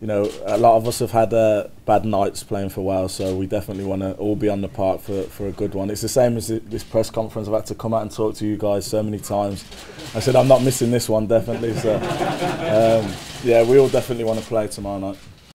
you know, a lot of us have had bad nights playing for Wales, so we definitely want to all be on the park for a good one. It's the same as this press conference. I've had to come out and talk to you guys so many times. I said I'm not missing this one, definitely. So, yeah, we all definitely want to play tomorrow night.